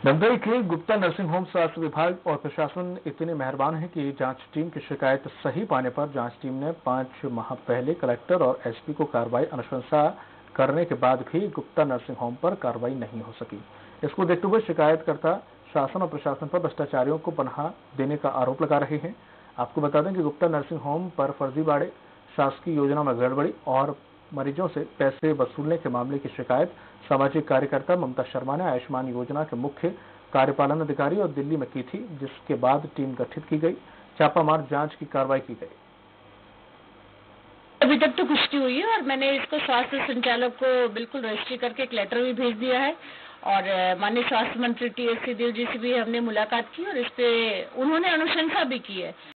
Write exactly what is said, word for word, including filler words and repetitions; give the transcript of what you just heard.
मुंबई के Gupta nursing home स्वास्थ्य विभाग और प्रशासन इतने मेहरबान है कि जांच टीम की शिकायत सही पाने पर जांच टीम ने पांच माह पहले कलेक्टर और एसपी को कार्रवाई अनुशंसा करने के बाद भी गुप्ता नर्सिंग होम पर कार्रवाई नहीं हो सकी। इसको देखते हुए शिकायतकर्ता शासन और प्रशासन पर भ्रष्टाचारियों को पनाह देने का आरोप लगा रहे हैं। आपको बता दें कि गुप्ता नर्सिंग होम पर फर्जीवाड़े, शासकीय योजना में गड़बड़ी और मरीजों से पैसे वसूलने के मामले की शिकायत सामाजिक कार्यकर्ता ममता शर्मा ने आयुष्मान योजना के मुख्य कार्यपालन अधिकारी और दिल्ली में की थी, जिसके बाद टीम गठित की गई। छापामार जांच की कार्रवाई की गई। अभी तक तो पुष्टि हुई है और मैंने इसको स्वास्थ्य संचालक को बिल्कुल रजिस्ट्री करके एक लेटर भी भेज दिया है और माननीय स्वास्थ्य मंत्री टी एस सिंहदेव जी से भी हमने मुलाकात की और इस पे उन्होंने अनुशंसा भी की है।